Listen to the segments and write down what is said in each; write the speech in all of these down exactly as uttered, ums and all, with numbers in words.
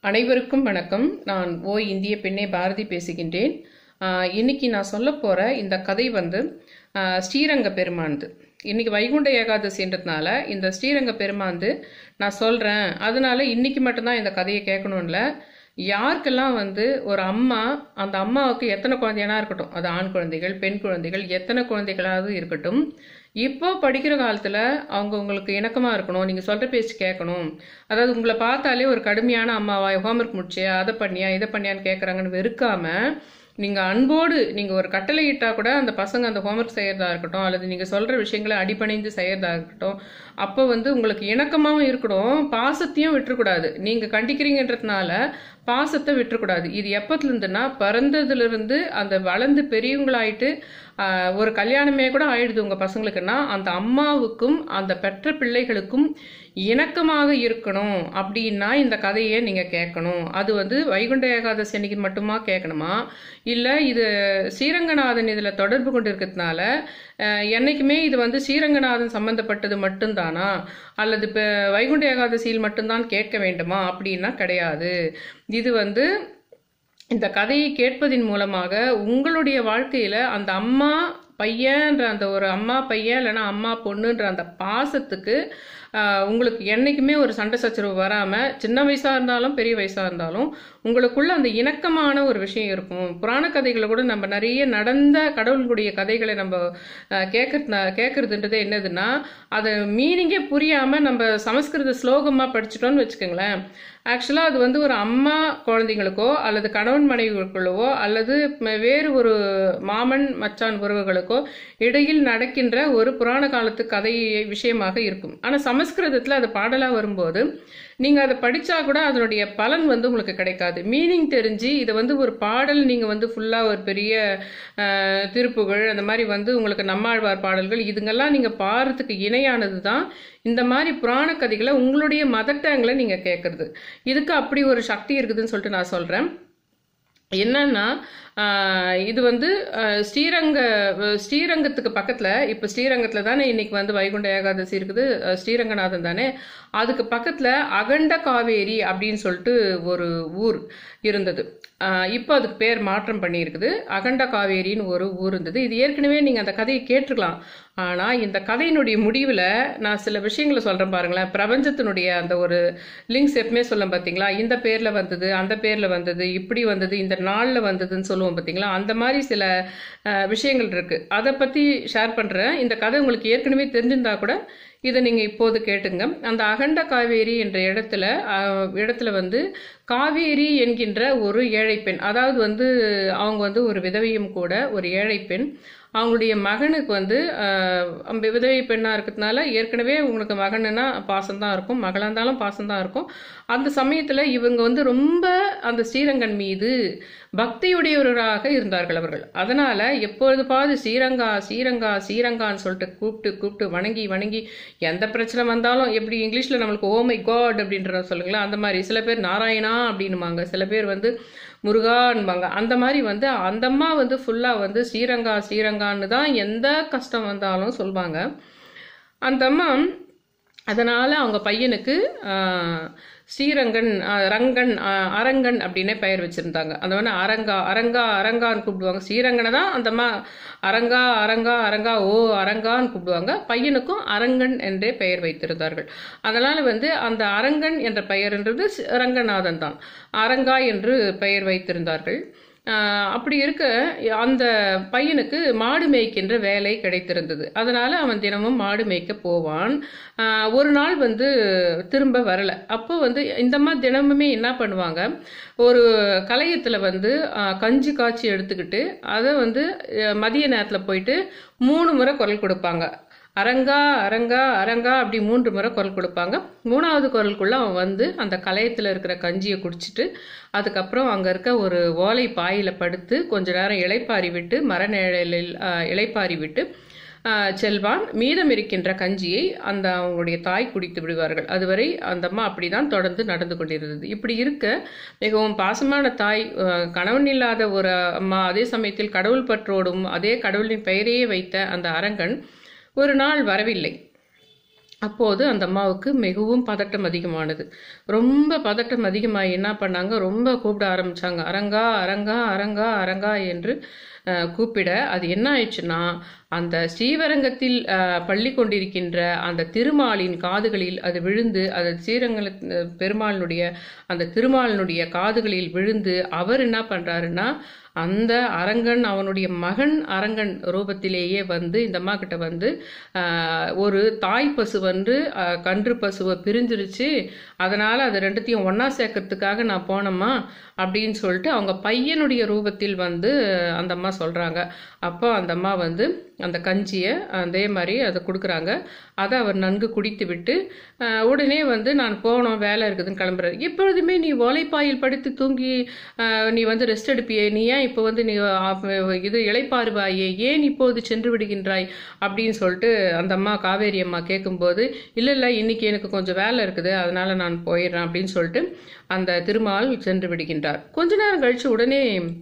அனைவருக்கும் வணக்கம். நான் ஓ இந்திய பெண்ணே பாரதி பேசுகின்றேன். இன்னைக்கு நான் சொல்ல போகிற இந்த கதை வந்து ஸ்ரீரங்க பெருமான்து. இன்னைக்கு வைகுண்ட ஏகாதசின்றதுனால இந்த ஸ்ரீரங்க பெருமான்து நான் சொல்கிறேன். அதனால இன்னைக்கு மட்டும்தான் இந்த கதையை கேட்கணும்ல. யாருக்கெல்லாம் வந்து ஒரு அம்மா, அந்த அம்மாவுக்கு எத்தனை குழந்தையானா இருக்கட்டும், அது ஆண் குழந்தைகள் பெண் குழந்தைகள் எத்தனை குழந்தைகளாவது இருக்கட்டும், இப்போ படிக்கிற காலத்தில் அவங்க உங்களுக்கு இணக்கமாக இருக்கணும், நீங்கள் சொல்கிற பேச்சு கேட்கணும். அதாவது உங்களை பார்த்தாலே ஒரு கடுமையான அம்மாவா, ஹோம்ஒர்க் முடிச்சியா, அதை பண்ணியா இதை பண்ணியான்னு கேட்குறாங்கன்னு வெறுக்காமல், நீங்கள் அன்போடு நீங்கள் ஒரு கட்டளை இட்டால் கூட அந்த பசங்க அந்த ஹோம்ஒர்க் செய்கிறதா இருக்கட்டும், அல்லது நீங்கள் சொல்கிற விஷயங்களை அடிபணிந்து செய்கிறதா இருக்கட்டும், அப்போ வந்து உங்களுக்கு இணக்கமாகவும் இருக்கணும், பாசத்தையும் விட்டுறக்கூடாது. நீங்கள் கண்டிக்கிறீங்கன்றதுனால பாசத்தை விட்டுறக்கூடாது. இது எப்பத்துலேருந்துன்னா, பிறந்ததுலேருந்து அந்த வளர்ந்து பெரியவங்களாயிட்டு ஒரு கல்யாணமே கூட ஆயிடுது உங்கள் பசங்களுக்குன்னா, அந்த அம்மாவுக்கும் அந்த பெற்ற பிள்ளைகளுக்கும் இணக்கமாக இருக்கணும் அப்படின்னா இந்த கதையை நீங்கள் கேட்கணும். அது வந்து வைகுண்ட ஏகாதசி அன்னைக்கு மட்டுமா கேட்கணுமா, இல்லை இது ஸ்ரீரங்கநாதன் இதில் தொடர்பு கொண்டு இருக்கிறதுனால என்னைக்குமே இது வந்து ஸ்ரீரங்கநாதன் சம்பந்தப்பட்டது மட்டும்தானா, அல்லது இப்போ வைகுண்ட ஏகாதசியில் மட்டும்தான் கேட்க வேண்டுமா அப்படின்னா கிடையாது. இது வந்து இந்த கதையை கேட்பதின் மூலமாக உங்களுடைய வாழ்க்கையில் அந்த அம்மா பையன்ற அந்த ஒரு அம்மா பையன் இல்லைன்னா அம்மா பொண்ணுன்ற அந்த பாசத்துக்கு உங்களுக்கு என்றைக்குமே ஒரு சண்டை சச்சரவு வராமல், சின்ன வயசாக இருந்தாலும் பெரிய வயசாக இருந்தாலும் உங்களுக்குள்ள அந்த இணக்கமான ஒரு விஷயம் இருக்கும். புராண கதைகளை கூட நம்ம நிறைய நடந்த கடவுளுடைய கதைகளை நம்ம கேட்கறது கேட்கறதுன்றது என்னதுன்னா, அதை மீனிங்கே புரியாமல் நம்ம சமஸ்கிருத ஸ்லோகமாக படிச்சிட்டோன்னு வச்சுக்கோங்களேன். ஆக்சுவலாக அது வந்து ஒரு அம்மா குழந்தைங்களுக்கோ அல்லது கணவன் மனைவிகளுக்கோ அல்லது வேறு ஒரு மாமன் மச்சான் உறவுகளுக்கோ இடையில் நடக்கின்ற ஒரு புராண காலத்து கதை விஷயமாக இருக்கும். ஆனால் சமஸ்கிருதத்தில் அது பாடலாக வரும்போது நீங்கள் அதை படித்தா கூட அதனுடைய பலன் வந்து உங்களுக்கு கிடைக்காது. மீனிங் தெரிஞ்சு இதை வந்து ஒரு பாடல் நீங்கள் வந்து ஃபுல்லாக ஒரு பெரிய திருப்புகழ் அந்த மாதிரி வந்து உங்களுக்கு நம்மாழ்வார் பாடல்கள் இதுங்கெல்லாம் நீங்கள் பாடுறதுக்கு இணையானது தான் இந்த மாதிரி புராண கதைகளை உங்களுடைய மதர் டேங்ல நீங்கள் கேட்குறது. இதுக்கு அப்படி ஒரு சக்தி இருக்குதுன்னு சொல்லிட்டு நான் சொல்கிறேன். என்னன்னா, இது வந்து ஸ்ரீரங்க ஸ்ரீரங்கத்துக்கு பக்கத்தில், இப்போ ஸ்ரீரங்கத்தில் தானே இன்னைக்கு வந்து வைகுண்ட ஏகாதசி இருக்குது, ஸ்ரீரங்கநாதன் தானே, அதுக்கு பக்கத்தில் அகண்ட காவேரி அப்படின்னு சொல்லிட்டு ஒரு ஊர் இருந்தது. இப்போ அதுக்கு பேர் மாற்றம் பண்ணியிருக்குது. அகண்ட காவேரின்னு ஒரு ஊர் இருந்தது. இது ஏற்கனவே நீங்கள் அந்த கதையை கேட்டிருக்கலாம். ஆனால் இந்த கதையினுடைய முடிவில் நான் சில விஷயங்களை சொல்கிறேன் பாருங்களேன். பிரபஞ்சத்தினுடைய அந்த ஒரு லிங்க்ஸ் எப்பவுமே சொல்ல பார்த்தீங்களா, இந்த பேரில் வந்தது, அந்த பேரில் வந்தது, இப்படி வந்தது, இந்த நாளில் வந்ததுன்னு சொல்லுவோம் பார்த்தீங்களா. அந்த மாதிரி சில விஷயங்கள் இருக்குது. அதை பற்றி ஷேர் பண்ணுறேன். இந்த கதை உங்களுக்கு ஏற்கனவே தெரிஞ்சிருந்தா கூட இதை நீங்கள் இப்போது கேட்டுங்க. அந்த அகண்ட காவேரி என்ற இடத்துல இடத்துல வந்து காவேரி என்கின்ற ஒரு ஏழை பெண், அதாவது வந்து அவங்க வந்து ஒரு விதவையும் கூட, ஒரு ஏழை பெண், அவங்களுடைய மகனுக்கு வந்து விதவை பெண்ணாக இருக்கிறதுனால ஏற்கனவே உங்களுக்கு மகனுன்னா பாசம்தான் இருக்கும், மகளாக இருந்தாலும் பாசம்தான் இருக்கும். அந்த சமயத்தில் இவங்க வந்து ரொம்ப அந்த ஸ்ரீரங்கன் மீது பக்தியுடையவர்களாக இருந்தார்கள் அவர்கள். அதனால் எப்பொழுது பாது ஸ்ரீரங்கா ஸ்ரீரங்கா ஸ்ரீரங்கான்னு சொல்லிட்டு கூப்பிட்டு கூப்பிட்டு வணங்கி வணங்கி எந்த பிரச்சனை வந்தாலும், எப்படி இங்கிலீஷில் நம்மளுக்கு ஓ மை காட் அப்படின்ற சொல்லுங்களா, அந்த மாதிரி சில பேர் நாராயணா அப்படின்னுவாங்க, சில பேர் வந்து முருகான்பாங்க. அந்த மாதிரி வந்து அந்த அம்மா வந்து ஃபுல்லாக வந்து ஸ்ரீரங்கா ஸ்ரீரங்கான்னு தான் எந்த கஷ்டம் வந்தாலும் சொல்லுவாங்க அந்த அம்மா. அதனால் அவங்க பையனுக்கு ஸ்ரீரங்கன் ரங்கன் அரங்கன் அப்படின்னே பெயர் வச்சுருந்தாங்க. அந்த வந்து அரங்கா அரங்கா அரங்கான்னு கூப்பிடுவாங்க. ஸ்ரீரங்கனை தான் அந்த அம்மா அரங்கா அரங்கா அரங்கா ஓ அரங்கான்னு கூப்பிடுவாங்க. பையனுக்கும் அரங்கன் என்றே பெயர் வைத்திருந்தார்கள். அதனால் வந்து அந்த அரங்கன் என்ற பெயர்ன்றது ரங்கநாதன் தான், அரங்கா என்று பெயர் வைத்திருந்தார்கள். அப்படி இருக்க அந்த பையனுக்கு மாடு மேய்க்கின்ற வேலை கிடைத்திருந்தது. அதனால் அவன் தினமும் மாடு மேய்க்க போவான். ஒரு நாள் வந்து திரும்ப வரலை. அப்போ வந்து இந்த மாதிரி தினமுமே என்ன பண்ணுவாங்க, ஒரு கலையத்தில் வந்து கஞ்சி காய்ச்சி எடுத்துக்கிட்டு அதை வந்து மதிய நேரத்தில் போயிட்டு மூணு முறை குரல் கொடுப்பாங்க. அரங்கா அரங்கா அரங்கா அப்படி மூன்று முறை குரல் கொடுப்பாங்க. மூணாவது குரலுக்குள்ள அவன் வந்து அந்த கலையத்தில் இருக்கிற கஞ்சியை குடிச்சிட்டு அதுக்கப்புறம் அங்கே இருக்க ஒரு ஓலை பாயில் படுத்து கொஞ்ச நேரம் இளைப்பாரி விட்டு மரநிழலில் இளைப்பாரி விட்டு செல்வான். மீதம் இருக்கின்ற கஞ்சியை அந்த அவங்களுடைய தாய் குடித்து விடுவார்கள். அதுவரை அந்த அம்மா அப்படிதான் தொடர்ந்து நடந்து கொண்டிருந்தது. இப்படி இருக்க மிகவும் பாசமான தாய், கணவன் இல்லாத ஒரு அம்மா, அதே சமயத்தில் கடவுள் பற்றோடும் அதே கடவுளின் பெயரையே வைத்த அந்த அரங்கன் ஒரு நாள் வரவில்லை. அப்போது அந்த அம்மாவுக்கு மிகவும் பதட்டம் அதிகமானது. ரொம்ப பதட்டம் அதிகமாகி என்ன பண்ணாங்க, ரொம்ப கூப்பிட ஆரம்பிச்சாங்க. அரங்கா அரங்கா அரங்கா அரங்கா என்று கூப்பிட அது என்ன ஆயிடுச்சுன்னா, அந்த ஸ்ரீவரங்கத்தில் பள்ளி கொண்டிருக்கின்ற அந்த திருமாலின் காதுகளில் அது விழுந்து, அது ஸ்ரீரங்க பெருமாளினுடைய அந்த திருமாலினுடைய காதுகளில் விழுந்து அவர் என்ன பண்றாருன்னா, அந்த அரங்கன் அவனுடைய மகன் அரங்கன் ரூபத்திலேயே வந்து இந்த அம்மா கிட்ட வந்து ஒரு தாய் பசு வந்து கன்று பசுவை பிரிஞ்சிருச்சு, அதனால அது ரெண்டுத்தையும் ஒன்னா சேர்க்கறதுக்காக நான் போனோமா அப்படின்னு சொல்லிட்டு அவங்க பையனுடைய ரூபத்தில் வந்து அந்த அம்மா சொல்றாங்க. அப்போ அந்த அம்மா வந்து அந்த கஞ்சியை அதே மாதிரி அதை கொடுக்குறாங்க. அதை அவர் நன்கு குடித்து விட்டு உடனே வந்து நான் போனோம், வேலை இருக்குதுன்னு கிளம்புறாரு. எப்பொழுதுமே நீ ஓலைப்பாயில் படுத்து தூங்கி நீ வந்து ரெஸ்ட் எடுப்பியே, நீ ஏன் இப்போ வந்து நீ இது இளைப்பாறுவாயே, ஏன் இப்போது சென்று விடுகின்றாய் அப்படின்னு சொல்லிட்டு அந்த அம்மா காவேரி அம்மா கேட்கும்போது, இல்லை இல்லை இன்னைக்கு எனக்கு கொஞ்சம் வேலை இருக்குது அதனால நான் போயிடுறேன் அப்படின்னு சொல்லிட்டு அந்த திருமால் சென்று விடுகின்றார். கொஞ்ச நேரம் கழிச்சு உடனே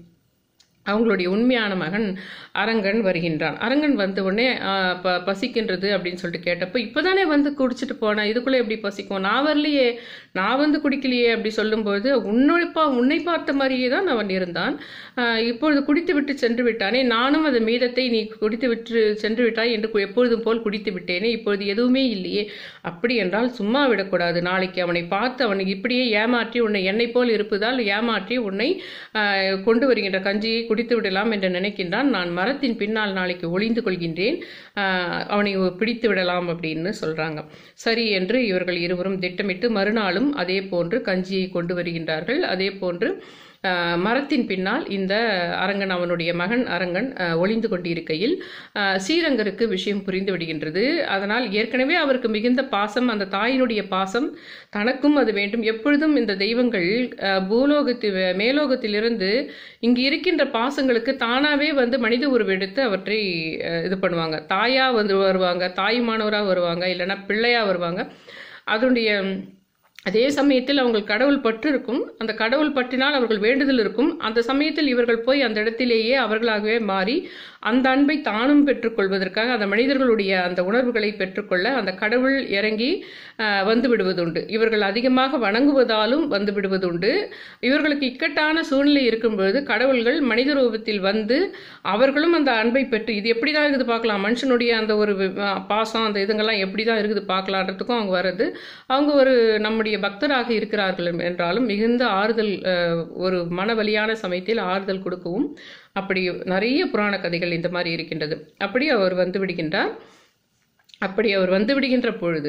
அவங்களுடைய உண்மையான மகன் அரங்கன் வருகின்றான். அரங்கன் வந்த உடனே ப பசிக்கின்றது அப்படின்னு சொல்லிட்டு கேட்டப்போ, இப்போதானே வந்து குடிச்சிட்டு போனேன், இதுக்குள்ளே எப்படி பசிக்கும், நான் வரலையே, நான் வந்து குடிக்கலையே அப்படி சொல்லும்போது, உன்னைப்பா உன்னை பார்த்த மாதிரியே தான் அவன் இருந்தான், இப்பொழுது குடித்து விட்டு சென்று விட்டானே, நானும் அந்த மீதத்தை நீ குடித்து விட்டு சென்று விட்டாய் என்று எப்பொழுதும் போல் குடித்து விட்டேனே, இப்பொழுது எதுவுமே இல்லையே, அப்படி என்றால் சும்மா விடக்கூடாது, நாளைக்கு அவனை பார்த்து அவனுக்கு இப்படியே ஏமாற்றி உன்னை என்னை போல் இருப்பதால் ஏமாற்றி உன்னை கொண்டு வருகின்ற கஞ்சியை குடித்து விடலாம் என்று நினைக்கின்றான். நான் மரத்தின் பின்னால் நாளைக்கு ஒளிந்து கொள்கின்றேன், அவனை பிடித்து விடலாம் அப்படின்னு சொல்றாங்க. சரி என்று இவர்கள் இருவரும் திட்டமிட்டு மறுநாளும் அதே போன்று கஞ்சியை கொண்டு வருகின்றார்கள். அதே போன்று மரத்தின் பின்னால் இந்த அரங்கன் அவனுடைய மகன் அரங்கன் ஒளிந்து கொண்டிருக்கையில் ஸ்ரீரங்கருக்கு விஷயம் புரிந்து விடுகின்றது. அதனால் ஏற்கனவே அவருக்கு மிகுந்த பாசம், அந்த தாயினுடைய பாசம் தனக்கும் அது வேண்டும். எப்பொழுதும் இந்த தெய்வங்கள் பூலோகத்தில் மேலோகத்திலிருந்து இங்கு இருக்கின்ற பாசங்களுக்கு தானாவே வந்து மனித உருவெடுத்து அவற்றை இது பண்ணுவாங்க. தாயா வந்து வருவாங்க, தாயுமானவராக வருவாங்க, இல்லைன்னா பிள்ளையா வருவாங்க. அதனுடைய அதே சமயத்தில் அவங்கள் கடவுள் பற்று இருக்கும், அந்த கடவுள் பற்றினால் அவர்கள் வேண்டுதல் இருக்கும். அந்த சமயத்தில் இவர்கள் போய் அந்த இடத்திலேயே அவர்களாகவே மாறி அந்த அன்பை தானும் பெற்றுக்கொள்வதற்காக அந்த மனிதர்களுடைய அந்த உணர்வுகளை பெற்றுக்கொள்ள அந்த கடவுள் இறங்கி வந்து விடுவதுண்டு. இவர்கள் அதிகமாக வணங்குவதாலும் வந்து விடுவதுண்டு. இவர்களுக்கு இக்கட்டான சூழ்நிலை இருக்கும்பொழுது கடவுள்கள் மனித ரூபத்தில் வந்து அவர்களும் அந்த அன்பை பெற்று, இது எப்படிதான் இருக்குது பார்க்கலாம், மனுஷனுடைய அந்த ஒரு பாசம் அந்த இதுங்கெல்லாம் எப்படிதான் இருக்குது பார்க்கலான்றதுக்கும் அவங்க வர்றது. அவங்க ஒரு நம்முடைய பக்தராக இருக்கிறார்கள் என்றாலும் மிகுந்த ஆறுதல், ஒரு மனவலியான சமயத்தில் ஆறுதல் கொடுக்கவும் அப்படி நிறைய புராண கதைகள் இந்த மாதிரி இருக்கின்றது. அப்படி அவர் வந்து விடுகின்றார். அப்படி அவர் வந்து விடுகின்ற பொழுது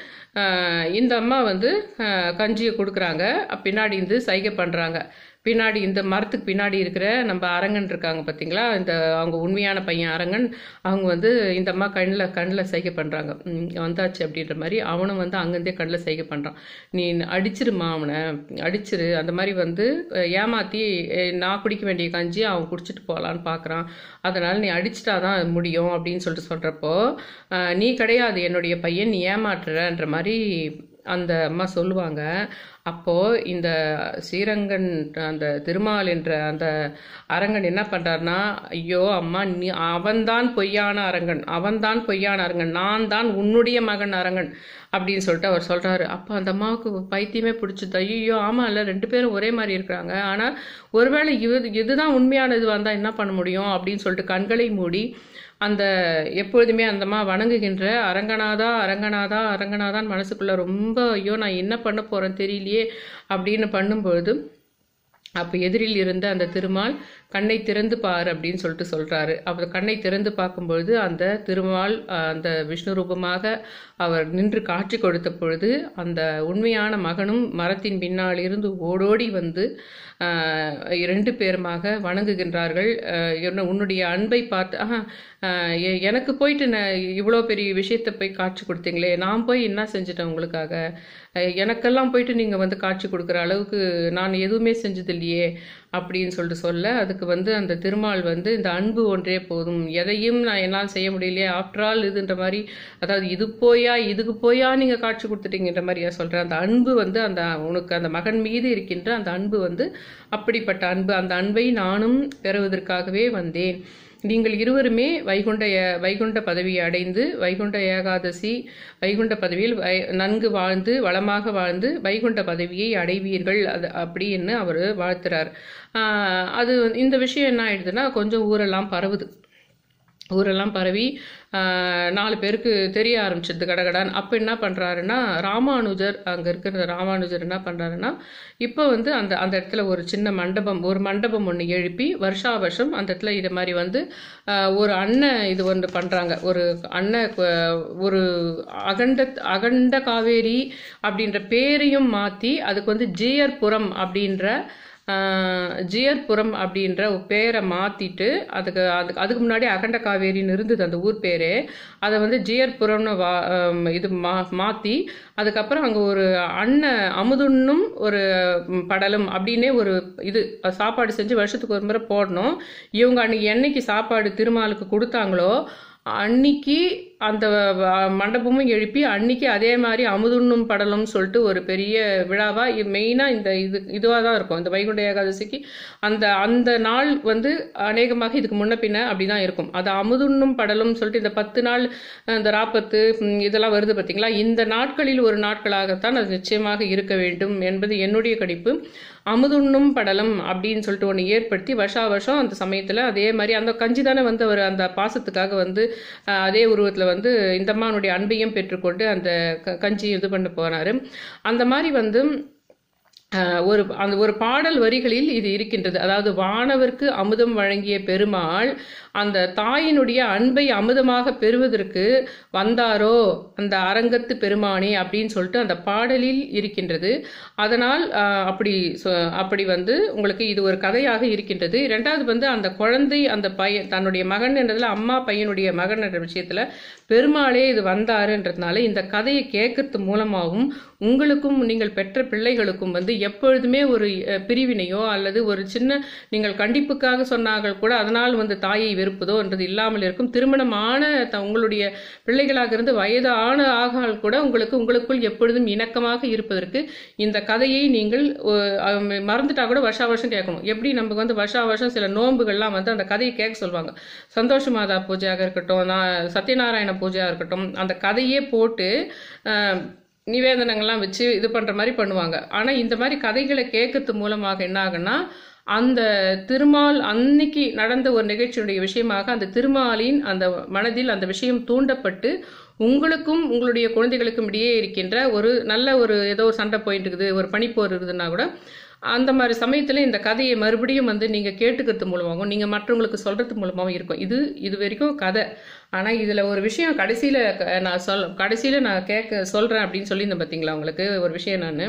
இந்த அம்மா வந்து கஞ்சியை கொடுக்குறாங்க. பின்னாடி இருந்து சைகை பண்ணுறாங்க. பின்னாடி இந்த மரத்துக்கு பின்னாடி இருக்கிற நம்ம அரங்கன் இருக்காங்க பார்த்தீங்களா, இந்த அவங்க உண்மையான பையன் அரங்கன், அவங்க வந்து இந்த அம்மா கண்ணில் கண்ணில் சைகை பண்ணுறாங்க, வந்தாச்சு அப்படின்ற மாதிரி. அவனும் வந்து அங்கேருந்தே கண்ணில் சைகை பண்ணுறான், நீ அடிச்சிருமா அவனை அடிச்சிரு, அந்த மாதிரி வந்து ஏமாற்றி நான் குடிக்க வேண்டிய கஞ்சி அவன் குடிச்சிட்டு போகலான்னு பார்க்குறான், அதனால் நீ அடிச்சிட்டாதான் முடியும் அப்படின்னு சொல்லிட்டு சொல்கிறப்போ, நீ கிடையாது என்னுடைய பையன், நீ ஏமாற்றுறன்ற மாதிரி அந்த அம்மா சொல்லுவாங்க. அப்போ இந்த ஸ்ரீரங்கன் அந்த திருமால் என்ற அந்த அரங்கன் என்ன பண்றாருன்னா, ஐயோ அம்மா நீ அவன்தான் பொய்யான அரங்கன், அவன்தான் பொய்யான அரங்கன், நான் தான் உன்னுடைய மகன் அரங்கன் அப்படின்னு சொல்லிட்டு அவர் சொல்றாரு. அப்போ அந்த அம்மாவுக்கு பைத்தியமே பிடிச்சது. ஐயோ ஆமா இல்லை, ரெண்டு பேரும் ஒரே மாதிரி இருக்கிறாங்க, ஆனா ஒருவேளை இது இதுதான் உண்மையானது வந்தா என்ன பண்ண முடியும் அப்படின்னு சொல்லிட்டு கண்களை மூடி அந்த எப்பொழுதுமே அந்தம்மா வணங்குகின்ற அரங்கநாதா அரங்கநாதா அரங்கநாதான் மனசுக்குள்ள ரொம்ப ஐயோ நான் என்ன பண்ண போறேன் தெரியலையே அப்படின்னு பண்ணும்பொழுது, அப்போ எதிரில் இருந்த அந்த திருமால் கண்ணை திறந்து பார் அப்படின்னு சொல்லிட்டு சொல்றாரு. அவர் கண்ணை திறந்து பார்க்கும்பொழுது அந்த திருமால் அந்த விஷ்ணு ரூபமாக அவர் நின்று காட்சி கொடுத்த பொழுது அந்த உண்மையான மகனும் மரத்தின் பின்னால் இருந்து ஓடோடி வந்து இரண்டு பேருமாக வணங்குகின்றார்கள். உன்னுடைய அன்பை பார்த்து ஆஹா எனக்கு போயிட்டு இவ்வளோ பெரிய விஷயத்தை போய் காட்சி கொடுத்தீங்களே, நான் போய் என்ன செஞ்சுட்டேன் உங்களுக்காக, எனக்கெல்லாம் போயிட்டு நீங்கள் வந்து காட்சி கொடுக்குற அளவுக்கு நான் எதுவுமே செஞ்சது இல்லையே அப்படின்னு சொல்லிட்டு சொல்ல, அதுக்கு வந்து அந்த திருமால் வந்து இந்த அன்பு ஒன்றே போதும், எதையும் நான் என்னால் செய்ய முடியலையே, ஆஃப்டர் ஆல் இதுன்ற மாதிரி, அதாவது இது போயா இதுக்கு போயா நீங்கள் காட்சி கொடுத்துட்டீங்கன்ற மாதிரியா சொல்கிறேன். அந்த அன்பு வந்து அந்த உனக்கு அந்த மகன் மீது இருக்கின்ற அந்த அன்பு வந்து அப்படிப்பட்ட அன்பு, அந்த அன்பை நானும் பெறுவதற்காகவே வந்தேன், நீங்கள் இருவருமே வைகுண்ட வைகுண்ட பதவியை அடைந்து வைகுண்ட ஏகாதசி வைகுண்ட பதவியில் நன்கு வாழ்ந்து வளமாக வாழ்ந்து வைகுண்ட பதவியை அடைவீர்கள் அது அப்படின்னு அவர் வாழ்த்துறார். அது இந்த விஷயம் என்ன ஆயிடுதுன்னா கொஞ்சம் ஊரெல்லாம் பரவுது. ஊரெல்லாம் பரவி நாலு பேருக்கு தெரிய ஆரம்பிச்சிடுது கடகடான். அப்போ என்ன பண்ணுறாருன்னா ராமானுஜர், அங்கே இருக்கிற ராமானுஜர் என்ன பண்ணுறாருன்னா இப்போ வந்து அந்த அந்த இடத்துல ஒரு சின்ன மண்டபம் ஒரு மண்டபம் ஒன்று எழுப்பி வருஷா வருஷம் அந்த இடத்துல இது மாதிரி வந்து ஒரு அண்ணன் இது ஒன்று பண்ணுறாங்க. ஒரு அண்ணன் ஒரு அகண்ட அகண்ட காவேரி அப்படின்ற பேரையும் மாற்றி அதுக்கு வந்து ஜியர்புரம் அப்படின்ற ஜியர்புரம் அப்படின்ற பேரை மாற்றிட்டு அதுக்கு அதுக்கு அதுக்கு முன்னாடி அகண்ட காவேரின்னு இருந்தது அந்த ஊர் பேரே. அதை வந்து ஜியர்புரம்னு வா இது மா மாற்றி அதுக்கப்புறம் அங்கே ஒரு அண்ணன் அமுதுன்னும் ஒரு படலும் அப்படின்னே ஒரு இது சாப்பாடு செஞ்சு வருஷத்துக்கு ஒரு முறை போடணும். இவங்க அன்னைக்கு என்னைக்கு சாப்பாடு திருமாலுக்கு கொடுத்தாங்களோ அன்னைக்கு அந்த மண்டபமும் எழுப்பி அன்னைக்கு அதே மாதிரி அமுதுண்ணும் படலும்னு சொல்லிட்டு ஒரு பெரிய விழாவா மெயினாக இந்த இது இதுவாக தான் இருக்கும். இந்த வைகுண்ட ஏகாதசிக்கு அந்த அந்த நாள் வந்து அநேகமாக இதுக்கு முன்ன பின்ன அப்படிதான் இருக்கும். அது அமுதுண்ணும் படலும் சொல்லிட்டு இந்த பத்து நாள் இந்த ராப்பத்து இதெல்லாம் வருது பார்த்தீங்களா, இந்த நாட்களில் ஒரு நாட்களாகத்தான் அது நிச்சயமாக இருக்க வேண்டும் என்பது என்னுடைய கணிப்பு. அமுதுண்ணும் படலம் அப்படின்னு சொல்லிட்டு ஒன்று ஏற்படுத்தி வருஷா வருஷம் அந்த சமயத்தில் அதே மாதிரி அந்த கஞ்சி தானே வந்து அவர் அந்த பாசத்துக்காக வந்து அதே உருவத்தில் வந்து இந்த அம்மானுடைய அன்பையும் பெற்றுக்கொண்டு அந்த கஞ்சி இது பண்ண போனாரு. அந்த மாதிரி வந்து ஒரு அந்த ஒரு பாடல் வரிகளில் இது இருக்கின்றது. அதாவது வானவர்க்கு அமுதம் வழங்கிய பெருமாள் அந்த தாயினுடைய அன்பை அமுதமாக பெறுவதற்கு வந்தாரோ அந்த அரங்கத்து பெருமானே அப்படின்னு சொல்லிட்டு அந்த பாடலில் இருக்கின்றது. அதனால் அப்படி அப்படி வந்து உங்களுக்கு இது ஒரு கதையாக இருக்கின்றது. ரெண்டாவது வந்து அந்த குழந்தை அந்த பையன் தன்னுடைய மகன் என்றதுல அம்மா பையனுடைய மகன் என்ற விஷயத்துல பெருமாளே இது வந்தாருன்றதுனால இந்த கதையை கேட்கறது மூலமாகவும் உங்களுக்கும் நீங்கள் பெற்ற பிள்ளைகளுக்கும் வந்து எப்பொழுதுமே ஒரு பிரிவினையோ அல்லது ஒரு சின்ன நீங்கள் கண்டிப்புக்காக சொன்னார்கள் கூட அதனால் வந்து தாயை வெறுப்பதோ என்றது இல்லாமல் இருக்கும். திருமணமான உங்களுடைய பிள்ளைகளாக இருந்து வயது ஆன ஆகால் கூட உங்களுக்கு உங்களுக்குள் எப்பொழுதும் இணக்கமாக இருப்பதற்கு இந்த கதையை நீங்கள் மறந்துட்டா கூட வருஷா வருஷம் கேட்கணும். எப்படி நமக்கு வந்து வருஷா வருஷம் சில நோன்புகள்லாம் வந்து அந்த கதையை கேட்க சொல்லுவாங்க. சந்தோஷ மாதா பூஜையாக இருக்கட்டும், நான் சத்யநாராயண பூஜையாக இருக்கட்டும், அந்த கதையே போட்டு நிவேதனங்கள்லாம் வச்சு இது பண்ற மாதிரி பண்ணுவாங்க. ஆனா இந்த மாதிரி கதைகளை கேட்கறது மூலமாக என்ன ஆகுன்னா அந்த திருமால் அன்னைக்கு நடந்த ஒரு நிகழ்ச்சியுடைய விஷயமாக அந்த திருமாலின் அந்த மனதில் அந்த விஷயம் தூண்டப்பட்டு உங்களுக்கும் உங்களுடைய குழந்தைகளுக்கும் இடையே இருக்கின்ற ஒரு நல்ல ஒரு ஏதோ ஒரு சண்டை போயிட்டு இருக்குது, ஒரு பனிப்போர் இருக்குதுன்னா கூட அந்த மாதிரி சமயத்தில் இந்த கதையை மறுபடியும் வந்து நீங்கள் கேட்டுக்கிறது மூலமாகவும் நீங்கள் மற்றவங்களுக்கு சொல்கிறது மூலமாகவும் இருக்கும். இது இது வரைக்கும் கதை. ஆனால் இதில் ஒரு விஷயம் கடைசியில் நான் சொல் கடைசியில் நான் கேட்க சொல்கிறேன் அப்படின்னு சொல்லியிருந்தேன் பார்த்தீங்களா, உங்களுக்கு ஒரு விஷயம் நான்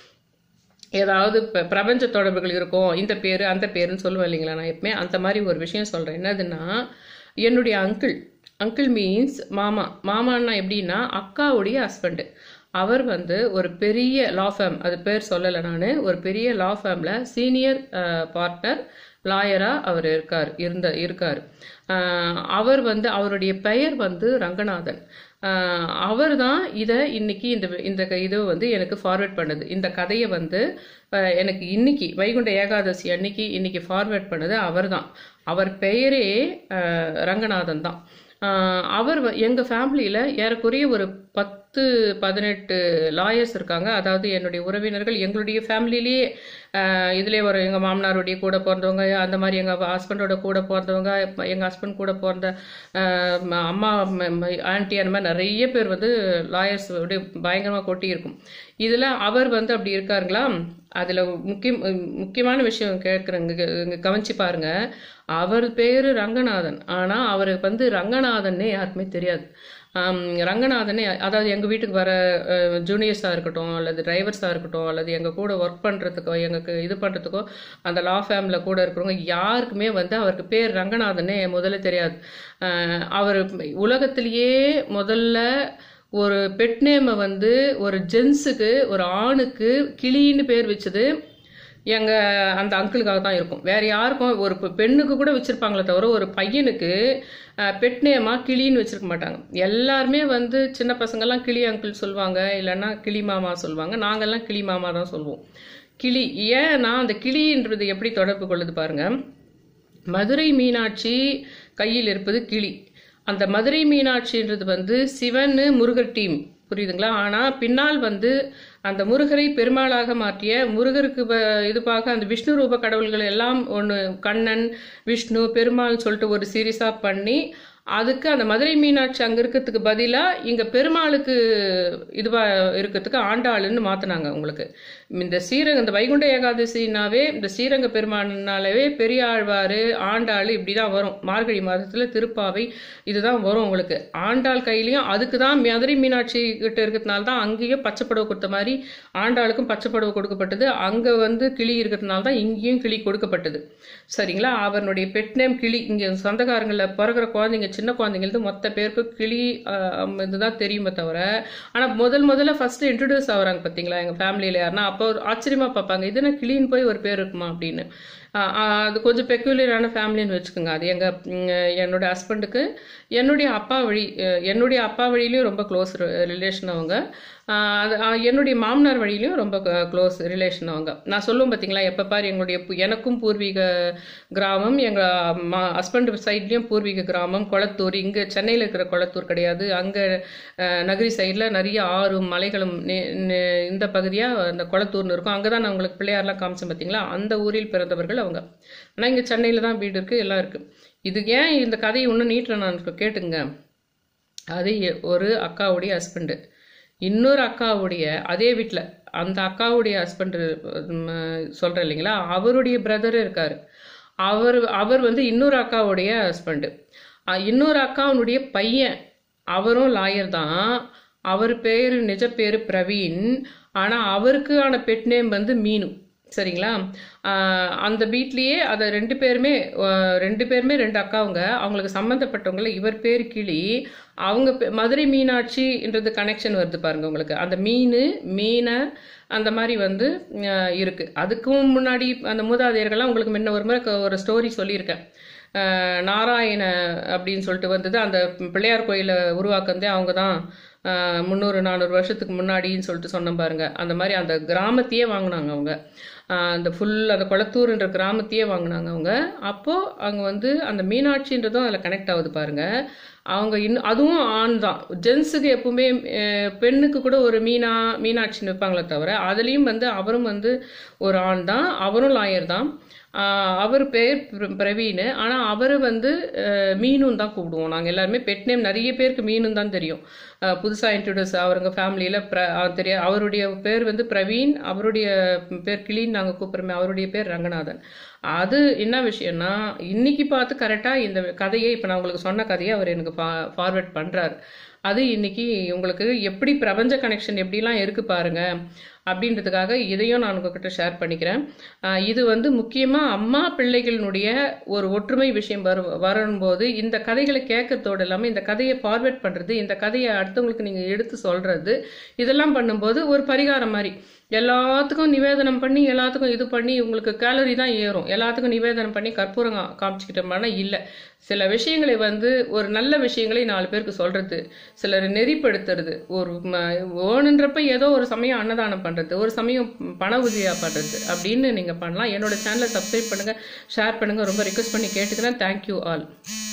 ஏதாவது இப்போ பிரபஞ்ச தொடர்புகள் இருக்கும் இந்த பேர் அந்த பேருன்னு சொல்லுவேன் இல்லைங்களா, நான் எப்பவுமே அந்த மாதிரி ஒரு விஷயம் சொல்கிறேன். என்னதுன்னா என்னுடைய அங்கிள் அங்கிள் மீன்ஸ் மாமா. மாமான்னா எப்படின்னா அக்காவுடைய ஹஸ்பண்டு. அவர் வந்து ஒரு பெரிய லா ஃபேம், அது பேர் சொல்லலை நான், ஒரு பெரிய லா ஃபேமில் சீனியர் பார்ட்னர் லாயராக அவர் இருக்கார் இருந்த இருக்கார் அவர் வந்து அவருடைய பெயர் வந்து ரங்கநாதன். அவர் தான் இதை இன்னைக்கு இந்த இந்த இது வந்து எனக்கு ஃபார்வேர்ட் பண்ணுது. இந்த கதையை வந்து எனக்கு இன்னைக்கு வைகுண்ட ஏகாதசி அன்னைக்கு இன்னைக்கு ஃபார்வேர்ட் பண்ணது அவர் தான். அவர் பெயரே ரங்கநாதன் தான். அவர் எங்கள் ஃபேமிலியில் ஏறக்குறைய ஒரு பத்து பதினெட்டு லாயர்ஸ் இருக்காங்க. அதாவது என்னுடைய உறவினர்கள் எங்களுடைய ஃபேமிலியிலேயே இதிலே ஒரு எங்கள் மாமனாருடைய கூட பிறந்தவங்க, அந்த மாதிரி எங்கள் ஹஸ்பண்டோட கூட பிறந்தவங்க, எங்கள் ஹஸ்பண்ட் கூட பிறந்த அம்மா ஆன்டி, அந்த மாதிரி நிறைய பேர் வந்து லாயர்ஸ் அப்படியே பயங்கரமாக கொட்டி இருக்கும். இதில் அவர் வந்து அப்படி இருக்காருங்களா. அதில் முக்கிய முக்கியமான விஷயம் கேட்குறேங்க, கவனிச்சு பாருங்க. அவர் பேர் ரங்கநாதன், ஆனால் அவருக்கு வந்து ரங்கநாதன்னே யாருக்குமே தெரியாது. ரங்கநாதனே அதாவது எங்கள் வீட்டுக்கு வர ஜூனியர்ஸாக இருக்கட்டும் அல்லது டிரைவர்ஸாக இருக்கட்டும் அல்லது எங்கள் கூட ஒர்க் பண்ணுறதுக்கோ எங்களுக்கு இது பண்ணுறதுக்கோ அந்த லா ஃபேமில் கூட இருக்கிறவங்க யாருக்குமே வந்து அவருக்கு பேர் ரங்கநாதனே முதல்ல தெரியாது. அவர் உலகத்திலேயே முதல்ல ஒரு பெட் நேமை வந்து ஒரு ஜென்ஸுக்கு ஒரு ஆணுக்கு கிளின்னு பேர் வச்சது எங்கள் அந்த அங்கிளுக்காக தான் இருக்கும். வேற யாருக்கும் ஒரு பெண்ணுக்கு கூட வச்சிருப்பாங்களே தவிர ஒரு பையனுக்கு பெட் நேமா கிளின்னு வச்சிருக்க மாட்டாங்க. எல்லாருமே வந்து சின்ன பசங்கள்லாம் கிளி அங்கிள் சொல்லுவாங்க, இல்லைன்னா கிளி மாமா சொல்லுவாங்க. நாங்கள்லாம் கிளி மாமா தான் சொல்லுவோம். கிளி ஏன்னா அந்த கிளின்றது எப்படி தொடர்பு கொள்ளுது பாருங்க. மதுரை மீனாட்சி கையில் இருப்பது கிளி. அந்த மதுரை மீனாட்சின்றது வந்து சிவன் முருகர் டீம், புரியுதுங்களா? ஆனால் பின்னால் வந்து அந்த முருகரை பெருமாளாக மாற்றிய முருகருக்கு இதுபாக அந்த விஷ்ணு ரூப கடவுள்கள் எல்லாம் ஒன்று கண்ணன் விஷ்ணு பெருமாள்னு சொல்லிட்டு ஒரு சீரியஸாக பண்ணி அதுக்கு அந்த மதுரை மீனாட்சி அங்கே இருக்கிறதுக்கு பதிலாக இங்கே பெருமாளுக்கு இதுவாக இருக்கிறதுக்கு ஆண்டாளுன்னு மாற்றினாங்க. உங்களுக்கு இந்த ஸ்ரீரங்க இந்த வைகுண்ட ஏகாதசினாவே இந்த ஸ்ரீரங்க பெருமானாலவே பெரிய ஆழ்வார் ஆண்டாள் இப்படி தான் வரும். மார்கழி மாதத்தில் திருப்பாவை இதுதான் வரும் உங்களுக்கு. ஆண்டாள் கையிலையும் அதுக்கு தான் மதுரை மீனாட்சி கிட்ட இருக்கிறதுனால தான் அங்கேயும் பச்சைப்படவை கொடுத்த மாதிரி ஆண்டாளுக்கும் பச்சைப்படவை கொடுக்கப்பட்டது. அங்கே வந்து கிளி இருக்கிறதுனால தான் இங்கேயும் கிளி கொடுக்கப்பட்டது. சரிங்களா? அவனுடைய பெட் நேம் கிளி. இங்கே சொந்தக்காரங்களில் பிறகுற குழந்தைங்க சின்ன குழந்தைங்களுக்கு மொத்த பேருக்கு கிளி இதுதான் தெரியுமே தவிர, ஆனால் முதல் முதல்ல ஃபர்ஸ்ட் இன்ட்ரடியூஸ் ஆகுறாங்க பார்த்தீங்களா எங்கள் ஃபேமிலியில் யாருன்னா, அப்போ ஆச்சரியமா பார்ப்பாங்க, இது என்ன கிளின்னு போய் ஒரு பேர் இருக்குமா அப்படின்னு. அது கொஞ்சம் பெக்யூலியரான ஃபேமிலின்னு வச்சுக்கோங்க. அது எங்கள் என்னுடைய ஹஸ்பண்டுக்கு என்னுடைய அப்பா வழி என்னுடைய அப்பா வழியிலையும் ரொம்ப க்ளோஸ் ரிலேஷன் அவங்க. அது என்னுடைய மாமனார் வழியிலையும் ரொம்ப க்ளோஸ் ரிலேஷன் அவங்க. நான் சொல்லுவேன் பார்த்தீங்களா, எப்போ பாரு எங்களுடைய எனக்கும் பூர்வீக கிராமம், எங்கள் மா ஹஸ்பண்ட் சைட்லேயும் பூர்வீக கிராமம் கொளத்தூர். இங்கே சென்னையில் இருக்கிற கொளத்தூர் கிடையாது, அங்கே நகரி சைடில் நிறைய ஆறும் மலைகளும் இந்த பகுதியாக அந்த கொளத்தூர்னு இருக்கும். அங்கே தான் நான் உங்களுக்கு பிள்ளையாரெலாம் காமிச்சேன் பார்த்தீங்களா, அந்த ஊரில் பிறந்தவர்கள் அவங்க. ஆனால் இங்கே சென்னையில் தான் வீடு இருக்குது, எல்லாம் இருக்குது. இது ஏன் இந்த கதையை இன்னும் நீட்டில் நான் கேட்டுங்க. அது ஒரு அக்காவுடைய ஹஸ்பண்டு இன்னொரு அக்காவுடைய அதே வீட்டில் அந்த அக்காவுடைய ஹஸ்பண்டு சொல்கிறேன் இல்லைங்களா, அவருடைய பிரதர் இருக்கார். அவர் அவர் வந்து இன்னொரு அக்காவுடைய ஹஸ்பண்டு. இன்னொரு அக்காவுடைய பையன் அவரும் லாயர் தான். அவர் பேர் நிஜ பேர் பிரவீன். ஆனால் அவருக்கான பெட் நேம் வந்து மீனு. சரிங்களா? அந்த வீட்லேயே அதை ரெண்டு பேருமே ரெண்டு பேருமே ரெண்டு அக்காவுங்க. அவங்களுக்கு சம்மந்தப்பட்டவங்கள இவர் பேர் கிளி, அவங்க மதுரை மீனாட்சின்றது கனெக்ஷன் வருது பாருங்க உங்களுக்கு. அந்த மீன் மீனை அந்த மாதிரி வந்து இருக்கு. அதுக்கும் முன்னாடி அந்த மூதாதையர்கள்லாம் உங்களுக்கு முன்ன ஒரு முறை ஒரு ஸ்டோரி சொல்லியிருக்கேன். நாராயண அப்படின்னு சொல்லிட்டு வந்தது அந்த பிள்ளையார் கோயிலை உருவாக்குந்தே அவங்க தான். முந்நூறு நானூறு வருஷத்துக்கு முன்னாடின்னு சொல்லிட்டு சொன்ன பாருங்க. அந்த மாதிரி அந்த கிராமத்தையே வாங்கினாங்க அவங்க. அந்த ஃபுல் அந்த கொளத்தூர்ன்ற கிராமத்தையே வாங்கினாங்க அவங்க. அப்போது அங்கே வந்து அந்த மீனாட்சின்றதும் அதில் கனெக்ட் ஆகுது பாருங்க. அவங்க இன்னும் அதுவும் ஆண் தான். ஜென்ஸுக்கு எப்பவுமே பெண்ணுக்கு கூட ஒரு மீனா மீனாட்சின்னு வைப்பாங்களே தவிர, அதுலேயும் வந்து அவரும் வந்து ஒரு ஆண் தான். அவரும் லாயர் தான். அவர் பேர் பிரவீன். ஆனால் அவர் வந்து மீனும் தான் கூப்பிடுவோம் நாங்கள் எல்லாருமே. பெட் நேம் நிறைய பேருக்கு மீனும் தான் தெரியும். புதுசாக இன்ட்ரடியூஸ் அவருங்க ஃபேமிலியில் ப்ர தெரிய அவருடைய பேர் வந்து பிரவீன், அவருடைய பேர் கிளின்னு நாங்கள் கூப்பிட்றோமே, அவருடைய பேர் ரங்கநாதன். அது என்ன விஷயம்னா, இன்னைக்கு பார்த்து கரெக்டாக இந்த கதையை இப்போ நான் உங்களுக்கு சொன்ன கதையை அவர் எனக்கு ஃபா ஃபார்வேர்ட் பண்ணுறாரு. அது இன்னைக்கு உங்களுக்கு எப்படி பிரபஞ்ச கனெக்ஷன் எப்படிலாம் இருக்கு பாருங்க அப்படின்றதுக்காக இதையும் நான் உங்ககிட்ட ஷேர் பண்ணிக்கிறேன். இது வந்து முக்கியமாக அம்மா பிள்ளைகளினுடைய ஒரு ஒற்றுமை விஷயம் வரும் வரும்போது இந்த கதைகளை கேட்கறதோடு இல்லாமல் இந்த கதையை ஃபார்வேர்ட் பண்ணுறது, இந்த கதையை அடுத்தவங்களுக்கு நீங்கள் எடுத்து சொல்கிறது, இதெல்லாம் பண்ணும்போது ஒரு பரிகாரம் மாதிரி எல்லாத்துக்கும் நிவேதனம் பண்ணி எல்லாத்துக்கும் இது பண்ணி உங்களுக்கு கேலரி தான் ஏறும். எல்லாத்துக்கும் நிவேதனம் பண்ணி கற்பூரம் காமிச்சிக்கிட்டோம்னா இல்லை. சில விஷயங்களை வந்து ஒரு நல்ல விஷயங்களை நாலு பேருக்கு சொல்றது, சிலர் நெறிப்படுத்துறது, ஒரு வேணுன்றப்ப ஏதோ ஒரு சமயம் அன்னதானம் பண்ணுறது, ஒரு சமயம் பண உதவியாக பண்ணுறது அப்படின்னு நீங்கள் பண்ணலாம். என்னோட சேனலை சப்ஸ்கிரைப் பண்ணுங்கள், ஷேர் பண்ணுங்கள். ரொம்ப ரிக்வெஸ்ட் பண்ணி கேட்டுக்கிறேன். Thank you all.